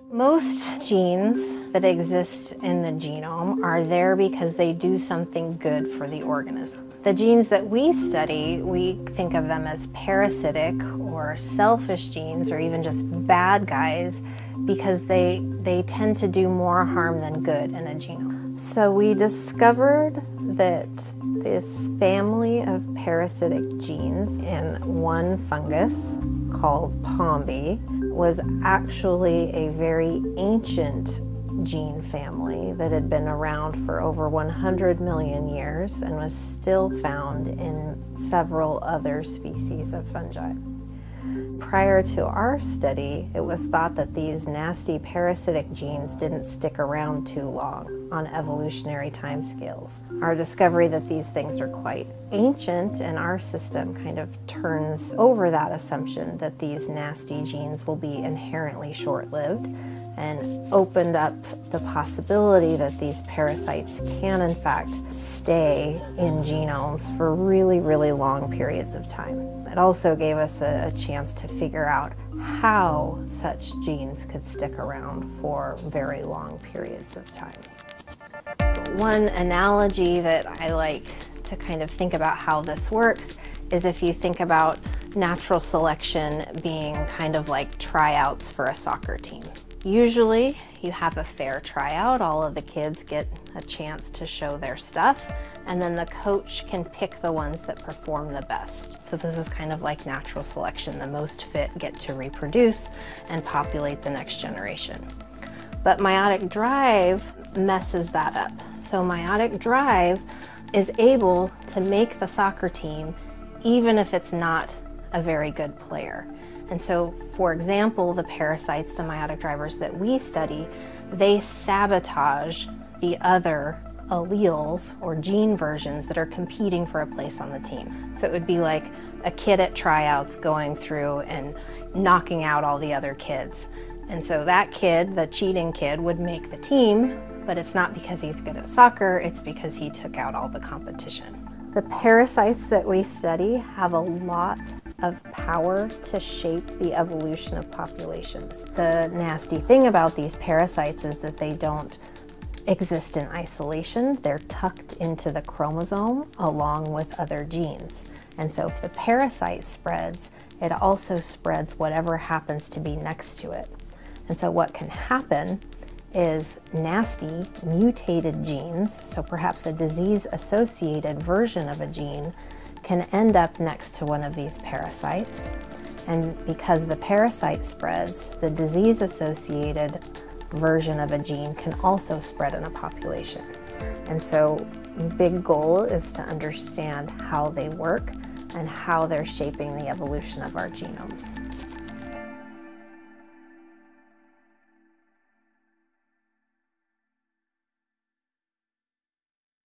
Most genes that exist in the genome are there because they do something good for the organism. The genes that we study, we think of them as parasitic or selfish genes, or even just bad guys, because they tend to do more harm than good in a genome. So we discovered that this family of parasitic genes in one fungus called Pombi was actually a very ancient gene family that had been around for over 100 million years and was still found in several other species of fungi. Prior to our study, it was thought that these nasty parasitic genes didn't stick around too long on evolutionary timescales. Our discovery that these things are quite ancient in our system kind of turns over that assumption that these nasty genes will be inherently short-lived, and opened up the possibility that these parasites can in fact stay in genomes for really, really long periods of time. It also gave us a chance to figure out how such genes could stick around for very long periods of time. One analogy that I like to kind of think about how this works is if you think about natural selection being kind of like tryouts for a soccer team. Usually you have a fair tryout, all of the kids get a chance to show their stuff, and then the coach can pick the ones that perform the best. So this is kind of like natural selection. The most fit get to reproduce and populate the next generation. But meiotic drive messes that up. So meiotic drive is able to make the soccer team even if it's not a very good player. And so, for example, the parasites, the meiotic drivers that we study, they sabotage the other alleles or gene versions that are competing for a place on the team. So it would be like a kid at tryouts going through and knocking out all the other kids. And so that kid, the cheating kid, would make the team, but it's not because he's good at soccer, it's because he took out all the competition. The parasites that we study have a lot of power to shape the evolution of populations. The nasty thing about these parasites is that they don't exist in isolation. They're tucked into the chromosome along with other genes. And so if the parasite spreads, it also spreads whatever happens to be next to it. And so what can happen is nasty mutated genes, so perhaps a disease-associated version of a gene, can end up next to one of these parasites. And because the parasite spreads, the disease-associated version of a gene can also spread in a population. And so the big goal is to understand how they work and how they're shaping the evolution of our genomes.